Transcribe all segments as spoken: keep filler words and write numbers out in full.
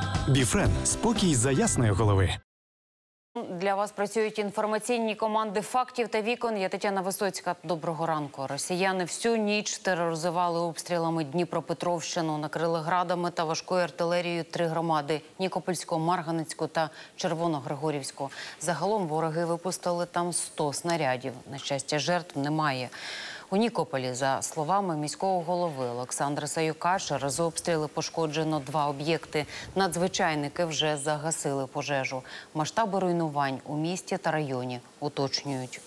Біфрен – спокій за ясної голови. Для вас працюють інформаційні команди «Фактів» та «Вікон». Я Тетяна Висоцька. Доброго ранку. Росіяни всю ніч тероризували обстрілами Дніпропетровщину, накрили градами та важкою артилерією три громади – Нікопольську, Марганецьку та Червоногригорівську. Загалом вороги випустили там сто снарядів. На щастя, жертв немає. У Нікополі, за словами міського голови Олександра Саюка, через обстріли пошкоджено два об'єкти. Надзвичайники вже загасили пожежу. Масштаби руйнувань у місті та районі уточнюють.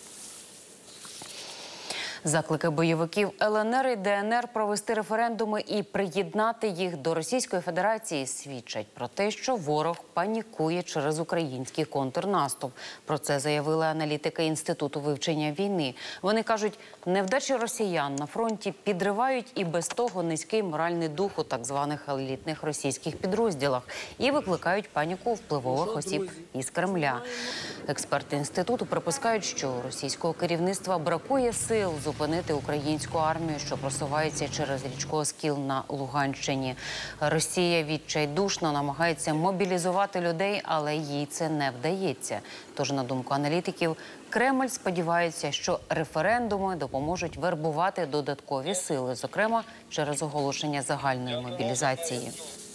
Заклики бойовиків Л Н Р і Д Н Р провести референдуми і приєднати їх до Російської Федерації свідчать про те, що ворог панікує через український контрнаступ. Про це заявили аналітики Інституту вивчення війни. Вони кажуть, невдачі росіян на фронті підривають і без того низький моральний дух у так званих елітних російських підрозділах і викликають паніку впливових осіб із Кремля. Експерти Інституту припускають, що у російського керівництва бракує сил зупинити українську армію, що просувається через річку Оскіл на Луганщині. Росія відчайдушно намагається мобілізувати людей, але їй це не вдається. Тож, на думку аналітиків, Кремль сподівається, що референдуми допоможуть вербувати додаткові сили, зокрема через оголошення загальної мобілізації.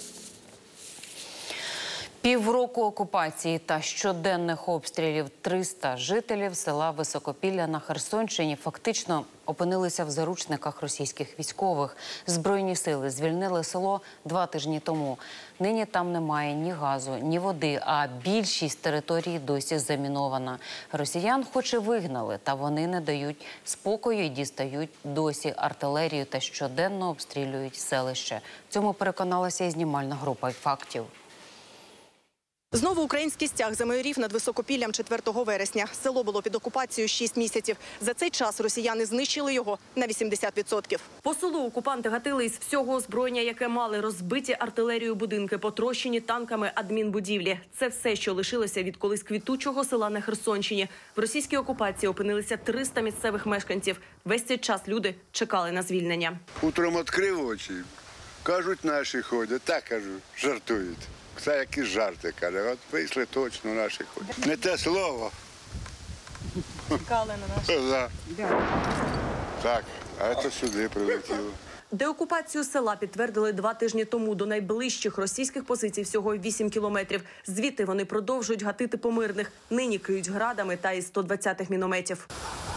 Півроку окупації та щоденних обстрілів триста жителів села Високопілля на Херсонщині фактично опинилися в заручниках російських військових. Збройні сили звільнили село два тижні тому. Нині там немає ні газу, ні води, а більшість території досі замінована. Росіян хоч і вигнали, та вони не дають спокою і дістають досі артилерію та щоденно обстрілюють селище. В цьому переконалася і знімальна група «Фактів». Знову український стяг замайорів над Високопіллям четвертого вересня. Село було під окупацією шість місяців. За цей час росіяни знищили його на вісімдесят відсотків. По селу окупанти гатили із всього озброєння, яке мали, розбиті артилерією будинки, потрощені танками адмінбудівлі. Це все, що лишилося від колись квітучого села на Херсонщині. В російській окупації опинилися триста місцевих мешканців. Весь цей час люди чекали на звільнення. Утром відкрив очі, кажуть, наші ходять. Так, кажу, жартують. Це якісь жарти, каже, от вийшли точно наші ходять. Не те слово. Чекали на нас. Да. Так, а це сюди прилетіло. Деокупацію села підтвердили два тижні тому. До найближчих російських позицій всього вісім кілометрів. Звідти вони продовжують гатити по мирних. Нині криють градами та із сто двадцятих мінометів.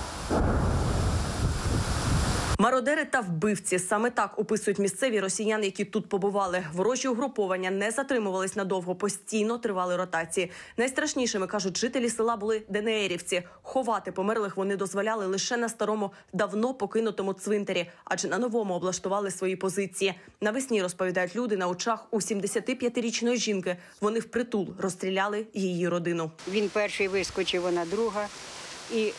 Мародери та вбивці – саме так описують місцеві росіяни, які тут побували. Ворожі угруповання не затримувались надовго, постійно тривали ротації. Найстрашнішими, кажуть, жителі села були ДНРівці. Ховати померлих вони дозволяли лише на старому, давно покинутому цвинтарі, адже на новому облаштували свої позиції. Навесні, розповідають люди, на очах у сімдесятип'ятирічної жінки вони впритул розстріляли її родину. Він перший вискочив, вона друга. І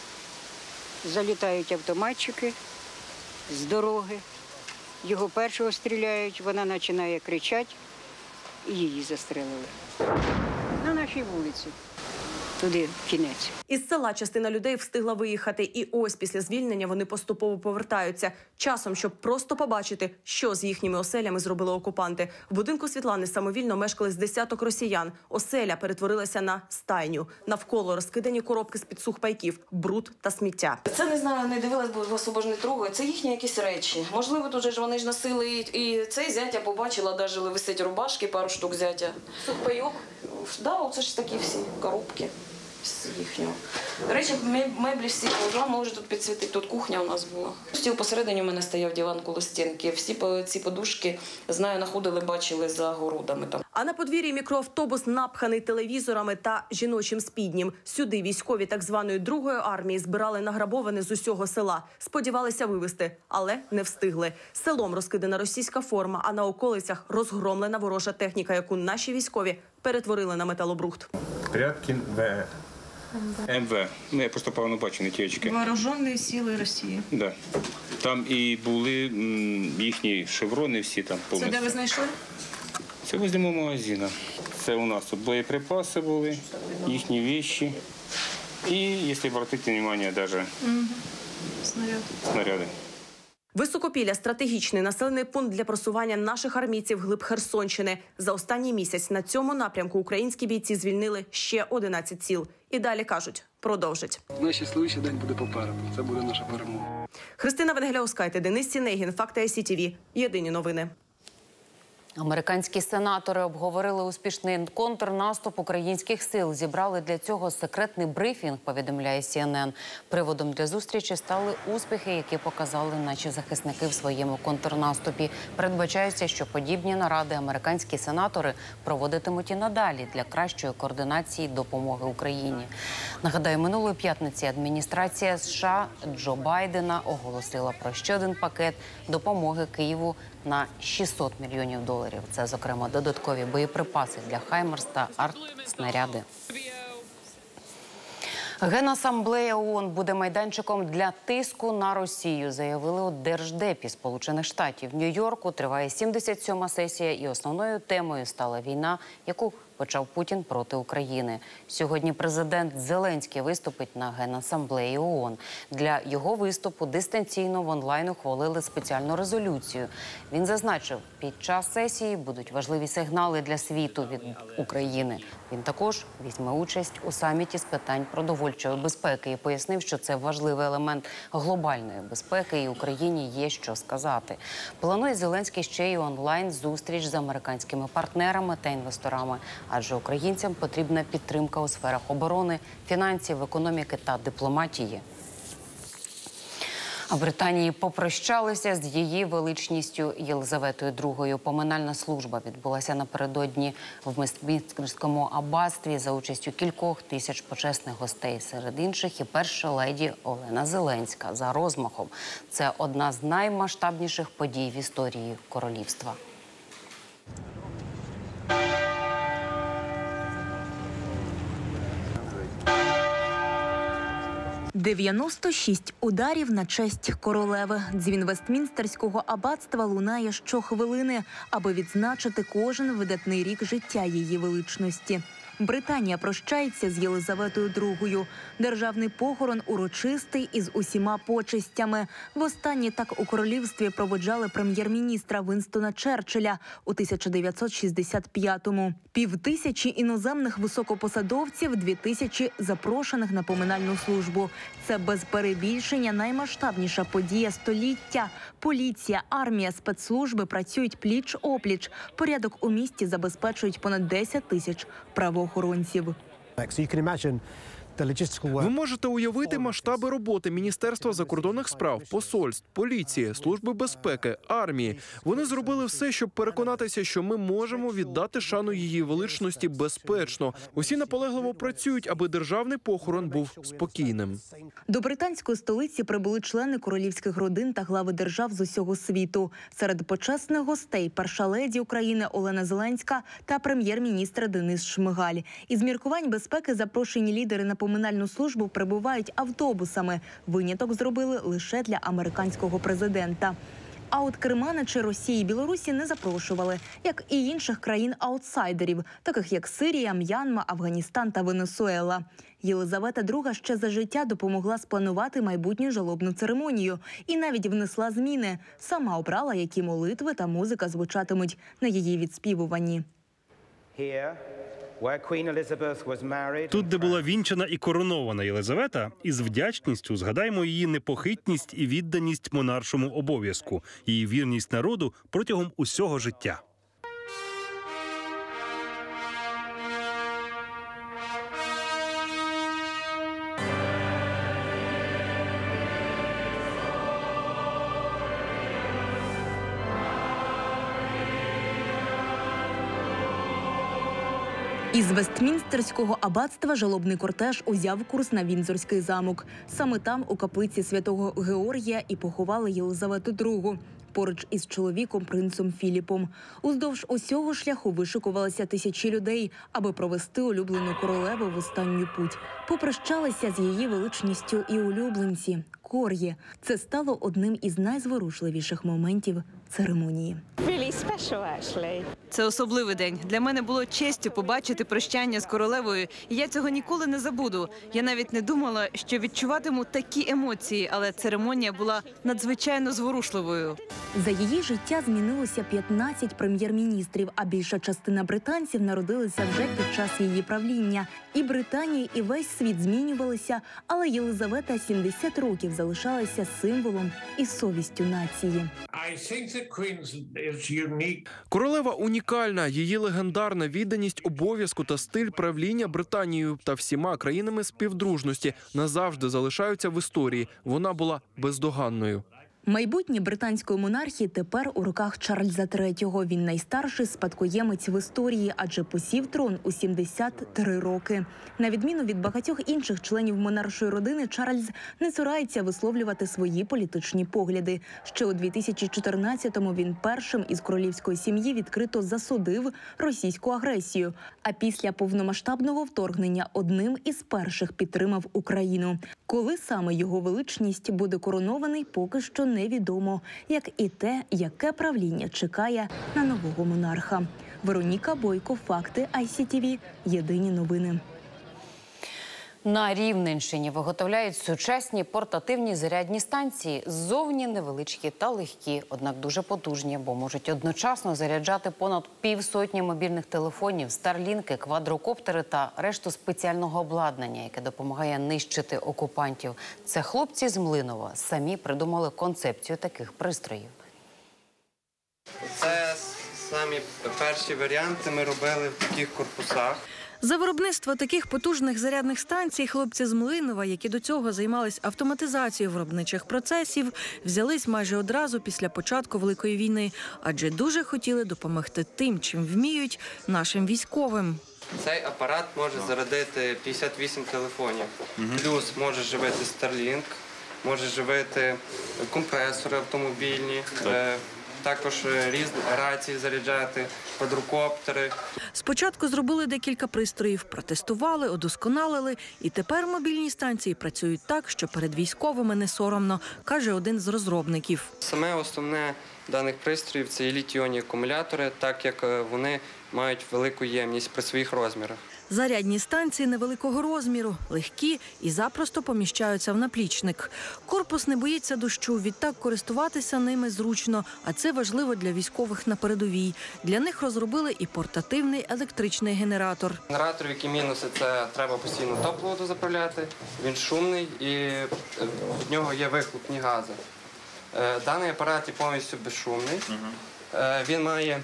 залітають автоматчики з дороги, його першого стріляють, вона починає кричати, і її застрелили. На нашій вулиці. Туди кінець. Із села частина людей встигла виїхати, і ось після звільнення вони поступово повертаються. Часом, щоб просто побачити, що з їхніми оселями зробили окупанти. В будинку Світлани самовільно мешкали з десяток росіян. Оселя перетворилася на стайню. Навколо розкидані коробки з-під сухпайків, бруд та сміття. Це, не знаю, не дивилась, бо вас обож не трогаю. Це їхні якісь речі. Можливо, тут же ж вони ж носили, і цей зятя побачила, навіть висить рубашки, пару штук зятя. Сухпайок. Да, оце ж такі всі коробки. З їхнього. Речі, меблі всі положила, може тут підсвітити, тут кухня у нас була. Стіл посередині у мене стояв диван коло стінки. Всі ці подушки, знаю, находили, бачили за городами там. А на подвір'ї мікроавтобус напханий телевізорами та жіночим спіднім. Сюди військові так званої другої армії збирали награбоване з усього села. Сподівалися вивезти, але не встигли. Селом розкидана російська форма, а на околицях розгромлена ворожа техніка, яку наші військові перетворили на металобрухт. Пряткін В. М В. Ну, я просто погано бачу, не ті очки. Вооружені сили Росії. Да. Там і були м, їхні шеврони всі там повністю. Це де ви знайшли? Це возле мого магазину. Це у нас тут боєприпаси були, їхні вещи. І, якщо обратити увагу, навіть угу. снаряди. снаряди. Високопілля – стратегічний населений пункт для просування наших армійців глиб Херсонщини. За останній місяць на цьому напрямку українські бійці звільнили ще одинадцять сіл. І далі кажуть, продовжать. Найщасливіший день буде попереду. Це буде наша перемога. Христина Венгеляускайте, Денис Сінегін, Факти ай сі ті ві. Єдині новини. Американські сенатори обговорили успішний контрнаступ українських сил. Зібрали для цього секретний брифінг, повідомляє сі ен ен. Приводом для зустрічі стали успіхи, які показали наші захисники в своєму контрнаступі. Передбачається, що подібні наради американські сенатори проводитимуть і надалі для кращої координації допомоги Україні. Нагадаю, минулої п'ятниці адміністрація США Джо Байдена оголосила про ще один пакет допомоги Києву на шістсот мільйонів доларів. Це, зокрема, додаткові боєприпаси для «Хаймерс» та артснаряди. Генасамблея ООН буде майданчиком для тиску на Росію, заявили у Держдепі Сполучених Штатів. В Нью-Йорку триває сімдесят сьома сесія, і основною темою стала війна, яку почав Путін проти України. Сьогодні президент Зеленський виступить на Генасамблеї ООН. Для його виступу дистанційно в онлайн ухвалили спеціальну резолюцію. Він зазначив, під час сесії будуть важливі сигнали для світу від України. Він також візьме участь у саміті з питань продовольчої безпеки і пояснив, що це важливий елемент глобальної безпеки і Україні є що сказати. Планує Зеленський ще й онлайн-зустріч з американськими партнерами та інвесторами. Адже українцям потрібна підтримка у сферах оборони, фінансів, економіки та дипломатії. А в Британії попрощалися з її величністю Єлизаветою другою. Поминальна служба відбулася напередодні в Вестмінстерському аббатстві за участю кількох тисяч почесних гостей. Серед інших і перша леді Олена Зеленська за розмахом. Це одна з наймасштабніших подій в історії королівства. дев'яносто шість ударів на честь королеви. Дзвін Вестмінстерського аббатства лунає щохвилини, аби відзначити кожен видатний рік життя її величності. Британія прощається з Єлизаветою другою. Державний похорон урочистий із усіма почестями. Востаннє так у королівстві проводжали прем'єр-міністра Вінстона Черчилля у тисяча дев'ятсот шістдесят п'ятому. Півтисячі іноземних високопосадовців, дві тисячі запрошених на поминальну службу. Це без перебільшення наймасштабніша подія століття. Поліція, армія, спецслужби працюють пліч-опліч. Порядок у місті забезпечують понад десять тисяч правоохоронців. Ви можете уявити масштаби роботи Міністерства закордонних справ, посольств, поліції, служби безпеки, армії. Вони зробили все, щоб переконатися, що ми можемо віддати шану її величності безпечно. Усі наполегливо працюють, аби державний похорон був спокійним. До британської столиці прибули члени королівських родин та глави держав з усього світу. Серед почесних гостей перша леді України Олена Зеленська та прем'єр-міністр Денис Шмигаль. Із міркувань безпеки запрошені лідери на поминальну службу прибувають автобусами. Виняток зробили лише для американського президента. А от керманичі Росії і Білорусі не запрошували, як і інших країн-аутсайдерів, таких як Сирія, М'янма, Афганістан та Венесуела. Єлизавета друга ще за життя допомогла спланувати майбутню жалобну церемонію і навіть внесла зміни. Сама обрала, які молитви та музика звучатимуть на її відспівуванні. Тут, де була вінчана і коронована Єлизавета, із вдячністю згадаємо її непохитність і відданість монаршому обов'язку, її вірність народу протягом усього життя. Із Вестмінстерського аббатства жалобний кортеж узяв курс на Віндзорський замок. Саме там, у каплиці святого Георгія, і поховали Єлизавету другу. Поруч із чоловіком принцем Філіпом. Уздовж усього шляху вишикувалися тисячі людей, аби провести улюблену королеву в останню путь. Попрощалися з її величністю і улюбленці. Хор'є. Це стало одним із найзворушливіших моментів церемонії. Це особливий день. Для мене було честю побачити прощання з королевою, і я цього ніколи не забуду. Я навіть не думала, що відчуватиму такі емоції, але церемонія була надзвичайно зворушливою. За її життя змінилося п'ятнадцять прем'єр-міністрів, а більша частина британців народилися вже під час її правління. І Британія, і весь світ змінювалися, але Єлизавета сімдесят років залишалася символом і совістю нації. Королева унікальна. Її легендарна відданість обов'язку та стиль правління Британією та всіма країнами співдружності назавжди залишаються в історії. Вона була бездоганною. Майбутнє британської монархії тепер у руках Чарльза третього. Він найстарший спадкоємець в історії, адже посів трон у сімдесят три роки. На відміну від багатьох інших членів монаршої родини, Чарльз не цурається висловлювати свої політичні погляди. Ще у дві тисячі чотирнадцятому він першим із королівської сім'ї відкрито засудив російську агресію. А після повномасштабного вторгнення одним із перших підтримав Україну. Коли саме його величність буде коронований, поки що невідомо, як і те, яке правління чекає на нового монарха. Вероніка Бойко, факти ай сі ті ві, єдині новини. На Рівненщині виготовляють сучасні портативні зарядні станції. Ззовні невеличкі та легкі, однак дуже потужні, бо можуть одночасно заряджати понад півсотні мобільних телефонів, старлінки, квадрокоптери та решту спеціального обладнання, яке допомагає нищити окупантів. Це хлопці з Млинова самі придумали концепцію таких пристроїв. Це самі перші варіанти ми робили в таких корпусах. За виробництво таких потужних зарядних станцій хлопці з Млинова, які до цього займались автоматизацією виробничих процесів, взялись майже одразу після початку Великої війни, адже дуже хотіли допомогти тим, чим вміють, нашим військовим. Цей апарат може зарядити п'ятдесят вісім телефонів, плюс може живити Starlink, може живити компресори автомобільні, також різні рації заряджати, квадрокоптери. Спочатку зробили декілька пристроїв, протестували, удосконалили, і тепер мобільні станції працюють так, що перед військовими не соромно, каже один з розробників. Саме основне даних пристроїв – це літій-іонні акумулятори, так як вони мають велику ємність при своїх розмірах. Зарядні станції невеликого розміру, легкі і запросто поміщаються в наплічник. Корпус не боїться дощу, відтак користуватися ними зручно, а це важливо для військових на передовій. Для них розробили і портативний електричний генератор. Генератор, які мінуси, це треба постійно топливо дозаправляти, він шумний і від нього є вихлопні гази. Даний апарат є повністю безшумний, він має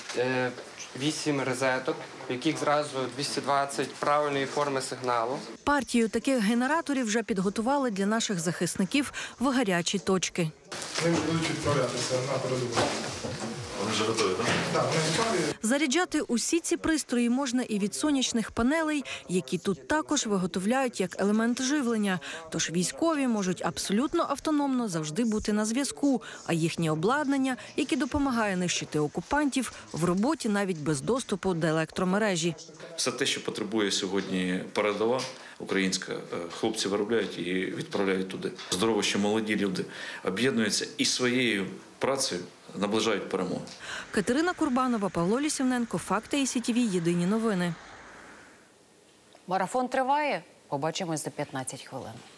вісім розеток, в яких зразу двісті двадцять правильної форми сигналу. Партію таких генераторів вже підготували для наших захисників в гарячі точки. Вони будуть відправлятися на передову. Вони вже готові, так? Так, вони готові. Заряджати усі ці пристрої можна і від сонячних панелей, які тут також виготовляють як елемент живлення. Тож військові можуть абсолютно автономно завжди бути на зв'язку, а їхнє обладнання, яке допомагає нищити окупантів, в роботі навіть без доступу до електромережі. Все те, що потребує сьогодні передова українська, хлопці виробляють і відправляють туди. Здорово, що молоді люди об'єднуються і своєю працею наближають перемогу. Катерина Курбанова, Павло Лісівненко, факти ай сі ті ві, єдині новини. Марафон триває. Побачимось за п'ятнадцять хвилин.